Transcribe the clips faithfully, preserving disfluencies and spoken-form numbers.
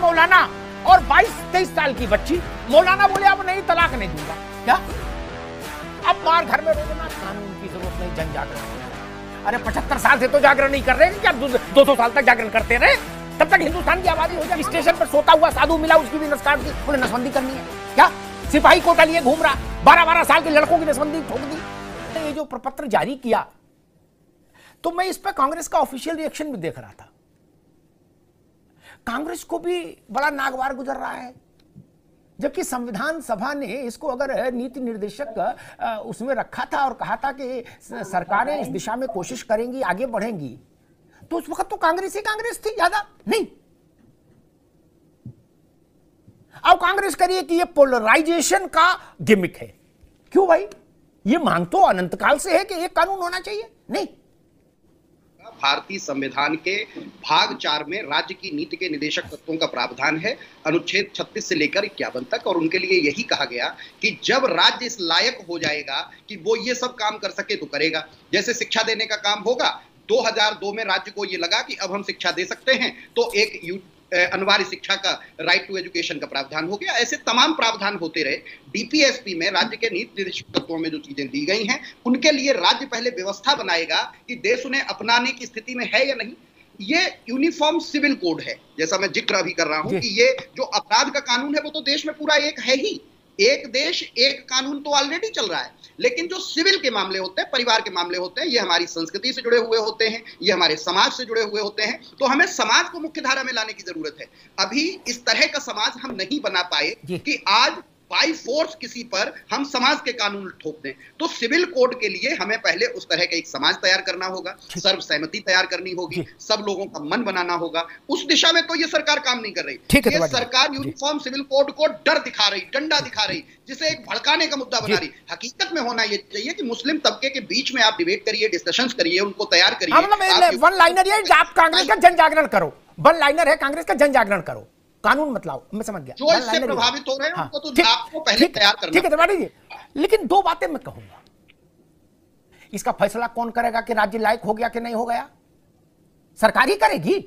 मौलाना और बाईस तेईस साल की बच्ची। मौलाना बोले अब नहीं, तलाक नहीं दूंगा। क्या अब बाहर घर में रोना, कानून की जरूरत नहीं, जन जागरण। अरे पचहत्तर साल से तो जागरण नहीं कर रहे, क्या दो सौ साल तक जागरण करते रहे? तब तक हिंदुस्तान की आबादी हो जाए। स्टेशन पर सोता हुआ साधु मिला, उसकी भी नस काट दी, बोले नसबंदी करनी है। क्या सिपाही कोटा लिए घूम रहा, बारह बारह साल के लड़कों की नसबंदी ठोक दी। ये जो प्रपत्र जारी किया, तो मैं इस पर कांग्रेस का ऑफिशियल रिएक्शन भी देख रहा था। कांग्रेस को भी बड़ा नागवार गुजर रहा है, जबकि संविधान सभा ने इसको अगर नीति निर्देशक उसमें रखा था और कहा था कि सरकारें इस दिशा में कोशिश करेंगी, आगे बढ़ेंगी, तो उस वक्त तो कांग्रेस ही कांग्रेस थी, ज्यादा नहीं। अब कांग्रेस करिए कि ये पोलराइजेशन का गिमिक है। क्यों भाई? ये मांग तो अनंत काल से है कि एक कानून होना चाहिए। नहीं, भारतीय संविधान के भाग चार में राज्य की नीति के निदेशक तत्वों का प्रावधान है, अनुच्छेद छत्तीस से लेकर इक्यावन तक, और उनके लिए यही कहा गया कि जब राज्य इस लायक हो जाएगा कि वो ये सब काम कर सके तो करेगा। जैसे शिक्षा देने का काम होगा, दो हज़ार दो में राज्य को ये लगा कि अब हम शिक्षा दे सकते हैं, तो एक अनिवार्य शिक्षा का, राइट टू एजुकेशन का प्रावधान हो गया। ऐसे तमाम प्रावधान होते रहे। डीपीएसपी में राज्य के नीति निर्देशक तत्वों में जो चीजें दी गई हैं, उनके लिए राज्य पहले व्यवस्था बनाएगा कि देश उन्हें अपनाने की स्थिति में है या नहीं। ये यूनिफॉर्म सिविल कोड है, जैसा मैं जिक्र अभी कर रहा हूं कि ये जो अपराध का कानून है वो तो देश में पूरा एक है ही, एक देश एक कानून तो ऑलरेडी चल रहा है। लेकिन जो सिविल के मामले होते हैं, परिवार के मामले होते हैं, ये हमारी संस्कृति से जुड़े हुए होते हैं, ये हमारे समाज से जुड़े हुए होते हैं, तो हमें समाज को मुख्य धारा में लाने की जरूरत है। अभी इस तरह का समाज हम नहीं बना पाए कि आज बाई फोर्स किसी पर हम समाज के कानून ठोक दें। तो सिविल कोड के लिए हमें पहले उस तरह का एक समाज तैयार करना होगा, सर्वसहमति तैयार करनी होगी, सब लोगों का मन बनाना होगा। उस दिशा में तो ये सरकार काम नहीं कर रही। ये सरकार यूनिफॉर्म सिविल कोड को डर दिखा रही, डंडा दिखा रही, जिसे एक भड़काने का मुद्दा बना रही। हकीकत में होना ये चाहिए कि मुस्लिम तबके के बीच में आप डिबेट करिए, डिस्कशंस करिए, उनको तैयार करिए। वन लाइनर ये आप कांग्रेस का जन जागरण करो, वन लाइनर है कांग्रेस का जन जागरण करो, कानून मत लाओ। मैं समझ गया, जो इससे प्रभावित हो रहे हैं उनको तो आपको पहले तैयार करना। ठीक है त्रिपाठी जी, लेकिन दो बातें मैं कहूंगा। इसका फैसला कौन करेगा कि राज्य लायक हो गया कि नहीं हो गया? सरकार ही करेगी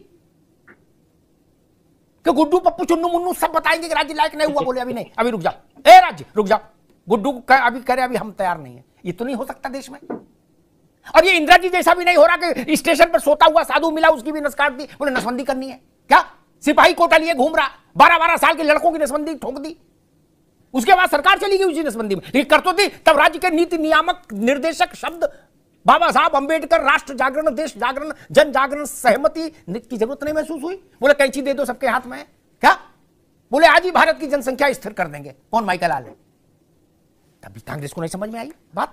कि गुड्डू पप्पू चुन्नू मुन्नू सब बताएंगे कि राज्य लायक नहीं हुआ? बोले अभी नहीं, अभी रुक जाओ, ए राज्य रुक जाओ, गुड्डू अभी करे, अभी हम तैयार नहीं है। ये तो नहीं हो सकता देश में। और ये इंदिरा जी जैसा भी नहीं हो रहा कि स्टेशन पर सोता हुआ साधु मिला, उसकी भी नस काट दी, बोले नसबंदी करनी है। क्या सिपाही कोटा लिए घूम रहा, बारह बारह साल के लड़कों की नसबंदी ठोक दी, उसके बाद सरकार चली गई उसी नसबंदी में। लेकिन कर तो थी तब राज्य के नीति नियामक निर्देशक शब्द बाबा साहब अंबेडकर, राष्ट्र जागरण, देश जागरण, जन जागरण, सहमति की जरूरत नहीं महसूस हुई। बोले कैंची दे दो सबके हाथ में। क्या बोले आज ही भारत की जनसंख्या स्थिर कर देंगे, कौन माइकल आले। तभी कांग्रेस को नहीं समझ में आई बात।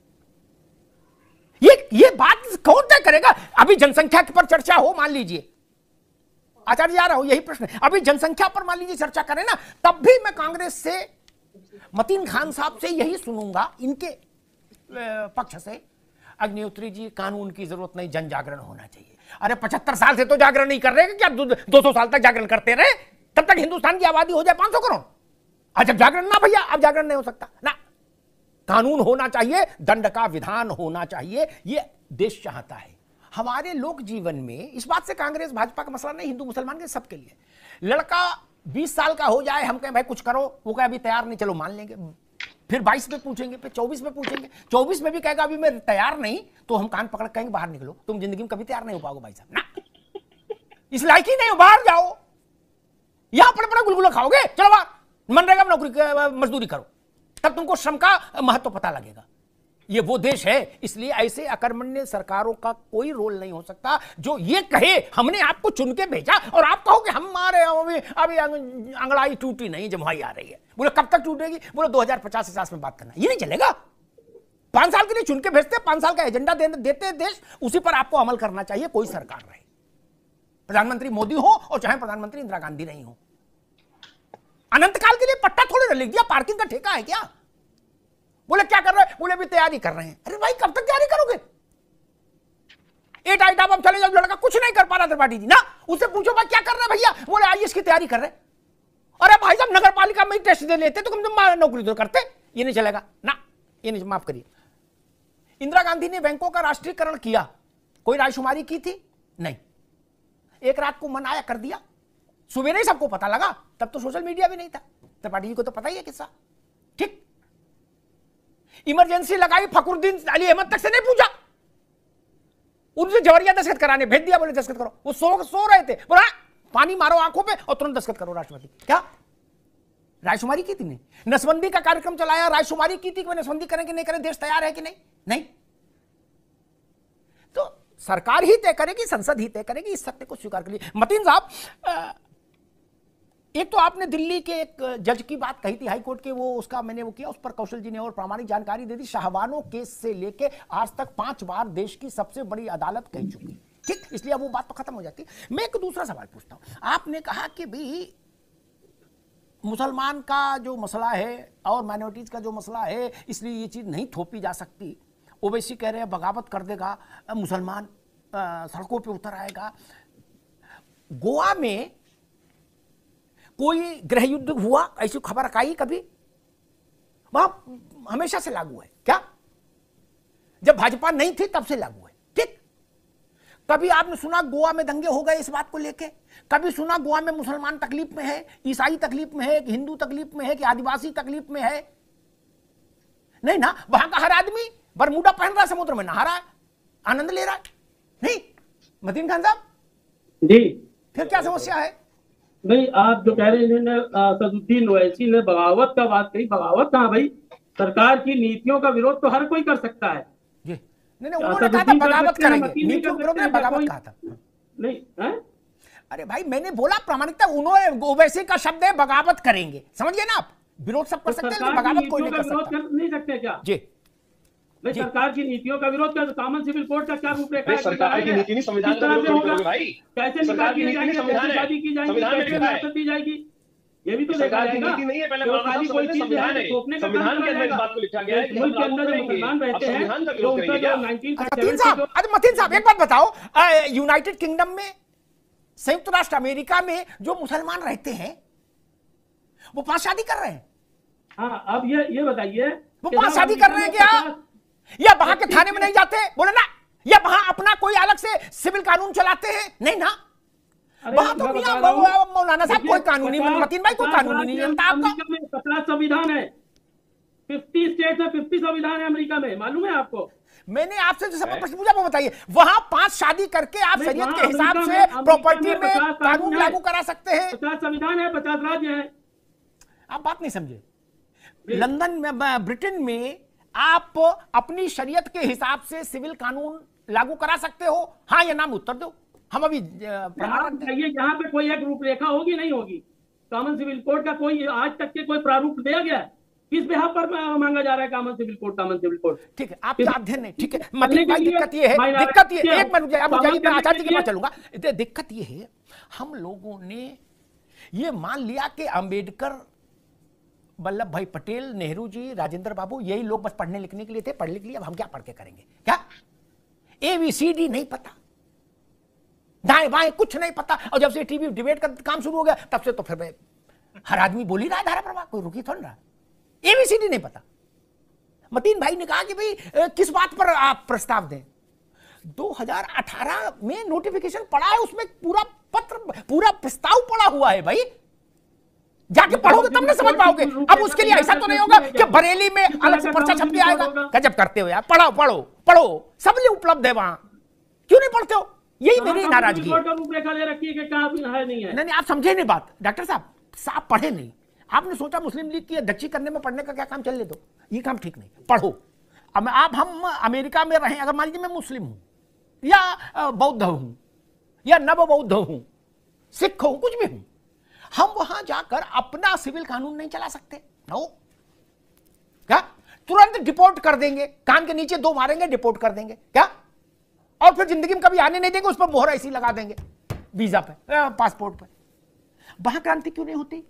ये ये बात कौन तय करेगा? अभी जनसंख्या पर चर्चा हो, मान लीजिए आचार्य जी आ रहा हूं, यही प्रश्न है। अभी जनसंख्या पर मान लीजिए चर्चा करें ना, तब भी मैं कांग्रेस से, मतीन खान साहब से यही सुनूंगा, इनके पक्ष से, अग्निहोत्री जी कानून की जरूरत नहीं, जन जागरण होना चाहिए। अरे पचहत्तर साल से तो जागरण नहीं कर रहे, क्या दो सौ साल तक जागरण करते रहे? तब तक हिंदुस्तान की आबादी हो जाए पांच सौ करोड़। अच्छा जागरण ना भैया, अब जागरण नहीं हो सकता ना। कानून होना चाहिए, दंड का विधान होना चाहिए, ये देश चाहता है। हमारे लोक जीवन में इस बात से कांग्रेस भाजपा का मसला नहीं, हिंदू मुसलमान के सबके लिए। लड़का बीस साल का हो जाए, हम कहें भाई कुछ करो, वो कहे अभी तैयार नहीं, चलो मान लेंगे। फिर बाईस में पूछेंगे, फिर चौबीस में पूछेंगे, चौबीस में भी कहेगा अभी मैं तैयार नहीं, तो हम कान पकड़ कहेंगे बाहर निकलो, तुम जिंदगी में कभी तैयार नहीं हो पाओगे भाई साहब ना, इस लायक ही नहीं हो, बाहर जाओ। यहां पर बड़ा गुलगुला खाओगे, चलो बाहर, मनरेगा में नौकरी मजदूरी करो, तब तुमको श्रम का महत्व पता लगेगा। ये वो देश है, इसलिए ऐसे अकर्मण्य सरकारों का कोई रोल नहीं हो सकता जो ये कहे हमने आपको चुन के भेजा और आप कहो कि हमारे अभी अभी अंगड़ाई टूटी नहीं, जमुई आ रही है। बोले कब तक टूटेगी? बोले दो हजार पचास पचास में बात करना। ये नहीं चलेगा। पांच साल के लिए चुन के भेजते, पांच साल का एजेंडा दे, देते देश, उसी पर आपको अमल करना चाहिए, कोई सरकार रहे, प्रधानमंत्री मोदी हो और चाहे प्रधानमंत्री इंदिरा गांधी नहीं हो। अनंत काल के लिए पट्टा थोड़ी ना लिख दिया, पार्किंग का ठेका है क्या? बोले क्या कर रहे हैं? बोले अभी तैयारी कर रहे हैं। अरे भाई कब तक तैयारी करोगे? एट आइटम अब चले जाओ, लड़का कुछ नहीं कर पा रहा त्रिपाठी जी ना, उससे पूछो भाई क्या कर रहे हैं भैया? बोले आईएएस की तैयारी कर रहे हैं। अरे भाई साहब नगर पालिका में टेस्ट दे लेते तो कम से कम नौकरी तो करते। ये नहीं चलेगा ना, ये नहीं, माफ करिए। इंदिरा गांधी ने बैंकों का राष्ट्रीयकरण किया, कोई रायशुमारी की थी? नहीं, एक रात को मन आया कर दिया, सवेरे ही सबको पता लगा, तब तो सोशल मीडिया भी नहीं था, त्रिपाठी जी को तो पता ही है किस्सा। ठीक, इमरजेंसी लगाई, फखरुद्दीन अली अहमद तक से नहीं पूछा, उनसे जवरिया दस्तखत कराने भेज दिया, बोले दस्तखत करो। वो सो सो रहे थे, बोला पानी मारो आंखों पे और तुरंत दस्तखत करो राष्ट्रपति। क्या रायशुमारी की थी? नहीं। नसबंदी का कार्यक्रम चलाया, रायशुमारी की थी कि नसबंदी करें कि नहीं करें, देश तैयार है कि नहीं? नहीं। तो सरकार ही तय करेगी, संसद ही तय करेगी, इस सत्य को स्वीकार करिए। मतीन साहब, एक तो आपने दिल्ली के एक जज की बात कही थी, हाई कोर्ट के, वो उसका मैंने वो किया, उस पर कौशल जी ने और प्रामाणिक जानकारी दे दी। शाहबानो केस से लेके आज तक पांच बार देश की सबसे बड़ी अदालत कह चुकी, ठीक, इसलिए वो बात तो खत्म हो जाती। मैं एक दूसरा सवाल पूछता हूं। आपने कहा कि भाई मुसलमान का जो मसला है और माइनॉरिटीज का जो मसला है, इसलिए ये चीज नहीं थोपी जा सकती। ओवैसी कह रहे हैं बगावत कर देगा मुसलमान, सड़कों पे उतर आएगा। गोवा में कोई गृह युद्ध हुआ, ऐसी खबर आई कभी? वहां हमेशा से लागू है क्या? जब भाजपा नहीं थी तब से लागू है, ठीक। कभी आपने सुना गोवा में दंगे हो गए इस बात को लेके? कभी सुना गोवा में मुसलमान तकलीफ में है, ईसाई तकलीफ में है, कि हिंदू तकलीफ में है, कि आदिवासी तकलीफ में है? नहीं ना। वहां का हर आदमी बरमूडा पहन रहा है, समुद्र में नहा रहा है, आनंद ले रहा है। नहीं मतीन खान साहब जी, फिर क्या समस्या है? नहीं, आप जो कह रहे हैं, इन्होंने सदुद्दीन ओवैसी ने बगावत का बात कही। बगावत कहाँ भाई? सरकार की नीतियों का विरोध तो हर कोई कर सकता है जी। नहीं नहीं, उन्होंने कहा था बगावत करेंगे, नीतियों के विरोध में बगावत कहा था। नहीं है? अरे भाई मैंने बोला प्रामाणिकता, उन्होंने ओवैसी का शब्द है बगावत करेंगे, समझिए ना आप। विरोध सब कर सकते हैं लेकिन बगावत कोई नहीं कर सकता। नहीं सकते क्या जी? नहीं, सरकार की नीतियों का विरोध कर, कॉमन सिविल कोड का क्या रूपरेखा है? सरकार की नीति नहीं, संविधान का विरोध करोगे भाई। कैसे सरकार की नीति नहीं, संविधान है, शादी की जाएगी, संविधान में कैसे लिखा है। रियासत दी जाएगी, ये भी तो देखा सरकार की जाएगा। नीति नहीं है, पहले जो मानव खाली साहब कोई समझे, चीज संविधान है, थोपने का संविधान काम के अंदर इस करेगा। बात को लिखा गया है कि मुल्क के हम अंदर जो लागू मुसलमान करेंगे। रहते अब हैं, संविधान का जो विरोध उनका करेंगे जो क्या? नाइनटीन मतीन साहब, अरे मतीन साहब एक बात बताओ, यूनाइटेड किंगडम में, संयुक्त राष्ट्र अमेरिका में जो मुसलमान रहते हैं वो पांच शादी कर रहे हैं। हाँ, अब ये ये बताइए, वो पांच शादी कर रहे हैं क्या? या वहां के थाने में नहीं जाते? बोले ना। या वहां अपना कोई अलग से सिविल कानून चलाते हैं? नहीं ना। वहां तो मियां मौलाना साहब कोई कानूनी, मतीन भाई कोई कानूनी नहीं जनता आपका। पचास संविधान है, फिफ्टी स्टेट है, फिफ्टी संविधान है अमेरिका में, मालूम है आपको? मैंने आपसे जो सब प्रश्न पूछा वो बताइए। वहां पांच शादी करके आप शरीयत के हिसाब से प्रॉपर्टी में कानून लागू करा सकते हैं। पचास संविधान है, पचास राज्य है। आप बात नहीं समझे। लंदन में, ब्रिटेन में आप अपनी शरीयत के हिसाब से सिविल कानून लागू करा सकते हो, हाँ या नाम उत्तर दो, हम अभी प्रमाण चाहिए। यहाँ पे कोई एक रूपरेखा होगी, नहीं होगी? कॉमन सिविल कोड का कोई आज तक के कोई प्रारूप दिया गया है? किस बिहाफ पर मांगा जा रहा है common civil code? Common civil code ठीक है, आपका अध्ययन नहीं, ठीक है। मतीन भाई दिक्कत ये है, दिक्कत ये एक मिनट रुक अब जाइए, मैं आचार्य जी के पास चलूंगा। दिक्कत ये है, हम लोगों ने ये मान लिया कि अंबेडकर, वल्लभ भाई पटेल, नेहरू जी, राजेंद्र बाबू, यही लोग बस पढ़ने लिखने के लिए थे, पढ़ लिख लिया, अब हम क्या पढ़ के करेंगे? क्या एबीसीडी नहीं पता, दाएं बाएं कुछ नहीं पता। और जब से टीवी डिबेट का काम शुरू हो गया तब से तो फिर हर आदमी बोल ही रहा है धारा प्रवाह, कोई रुकी थोड़ा रहा। एबीसीडी नहीं पता। मतीन भाई ने कहा कि भाई किस बात पर आप प्रस्ताव दें। दो हज़ार अठारह में नोटिफिकेशन पड़ा है, उसमें पूरा पत्र, पूरा प्रस्ताव पड़ा हुआ है भाई। जाके पढ़ोगे तब ना समझ पाओगे। अब उसके लिए ऐसा तो नहीं होगा कि बरेली में अलग से पर्चा छप के आएगा। गजब करते हो यार, पढ़ो पढ़ो पढ़ो, सब लिए उपलब्ध है वहां, क्यों नहीं पढ़ते हो? यही मेरी नाराजगी है। नहीं नहीं, आप समझे नहीं बात डॉक्टर साहब, आप पढ़े नहीं। आपने सोचा मुस्लिम लीग की अध्यक्षी करने में पढ़ने का क्या काम, चल ले दो, ये काम ठीक नहीं, पढ़ो। अब आप हम अमेरिका में रहें, अगर मान लीजिए मैं मुस्लिम हूं या बौद्ध हूं या नव बौद्ध हूं, सिख हूं, कुछ भी हूं, हम वहां जाकर अपना सिविल कानून नहीं चला सकते? नो। क्या तुरंत डिपोर्ट कर देंगे, कान के नीचे दो मारेंगे, डिपोर्ट कर देंगे क्या? और फिर जिंदगी में कभी आने नहीं देंगे, उस पर मोहर ऐसी लगा देंगे वीजा पे, पासपोर्ट पे। वहां क्रांति क्यों नहीं होती?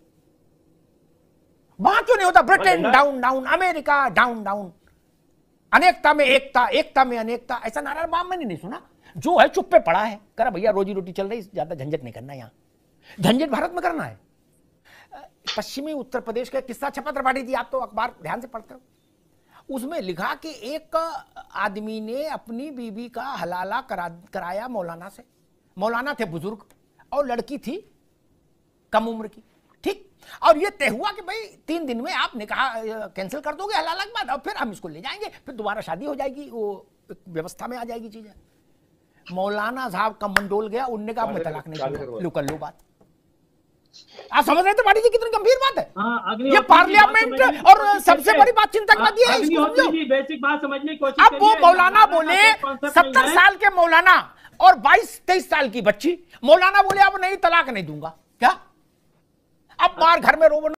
वहां क्यों नहीं होता? Britain down down, America down down, अनेकता में एकता, एकता में अनेकता, ऐसा नारा बाम मैंने नहीं सुना। जो है चुप पे पड़ा है, करा भैया रोजी रोटी चल रही, ज्यादा झंझट नहीं करना, यहां झंझट भारत में करना है। पश्चिमी उत्तर प्रदेश का किस्सा छपा त्रिपाठी जी, आप तो अखबार ध्यान से पढ़ते हो, उसमें लिखा कि एक आदमी ने अपनी बीवी का हलाला करा कराया मौलाना से। मौलाना थे बुजुर्ग, और लड़की थी कम उम्र की, ठीक। और ये तय हुआ कि भाई तीन दिन में आप निकाह कैंसिल कर दोगे हलाला के बाद, और फिर हम इसको ले जाएंगे, फिर दोबारा शादी हो जाएगी, वो व्यवस्था में आ जाएगी चीजें। मौलाना साहब का मन डोल गया, उनने कहा मैं तलाक नहीं दूंगा, लो कर लो बात। आप समझ रहे थे बाड़ी जी कितनी गंभीर बात है। हाँ, ये पार्लियामेंट और सबसे बड़ी बात चिंता की बात ये है, बेसिक बात समझने की कोशिश। अब वो मौलाना बोले, सत्तर साल के मौलाना और बाईस तेईस साल की बच्ची, मौलाना बोले अब नहीं तलाक नहीं दूंगा, क्या अब बार घर में रो